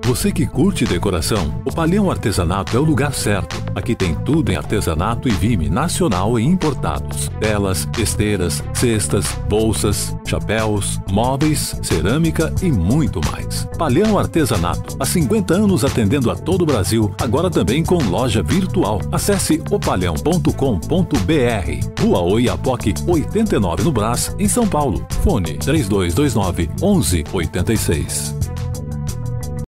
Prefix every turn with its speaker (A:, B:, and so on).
A: Você que curte decoração, o Palhão Artesanato é o lugar certo. Aqui tem tudo em artesanato e vime nacional e importados. Telas, esteiras, cestas, bolsas, chapéus, móveis, cerâmica e muito mais. Palhão Artesanato, há 50 anos atendendo a todo o Brasil, agora também com loja virtual. Acesse opalhão.com.br. Rua Oiapoque, 89 no Brás, em São Paulo. Fone 3229 1186.